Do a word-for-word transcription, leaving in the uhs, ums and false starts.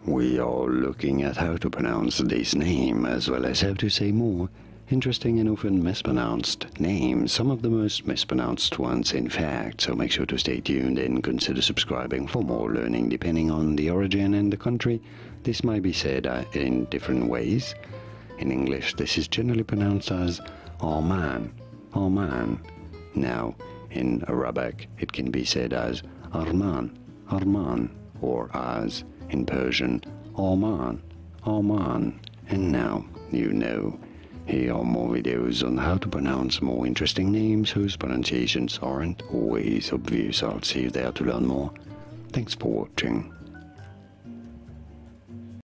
We are looking at how to pronounce this name as well as how to say more interesting and often mispronounced names, some of the most mispronounced ones in fact, so make sure to stay tuned and consider subscribing for more learning depending on the origin and the country. This might be said uh, in different ways. In English, this is generally pronounced as Arman, Arman. Now, in Arabic, it can be said as Arman, Arman, or as, in Persian, Arman, Arman. And now, you know. Here are more videos on how to pronounce more interesting names whose pronunciations aren't always obvious. I'll see you there to learn more. Thanks for watching.